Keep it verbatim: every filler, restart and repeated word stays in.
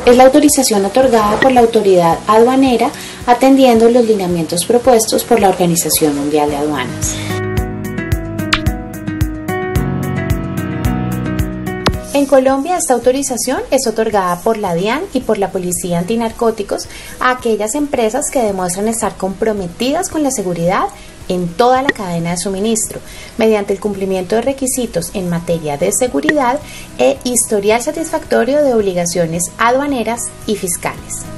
Es la autorización otorgada por la autoridad aduanera atendiendo los lineamientos propuestos por la Organización Mundial de Aduanas. En Colombia, esta autorización es otorgada por la DIAN y por la Policía Antinarcóticos a aquellas empresas que demuestran estar comprometidas con la seguridad en toda la cadena de suministro, mediante el cumplimiento de requisitos en materia de seguridad e historial satisfactorio de obligaciones aduaneras y fiscales.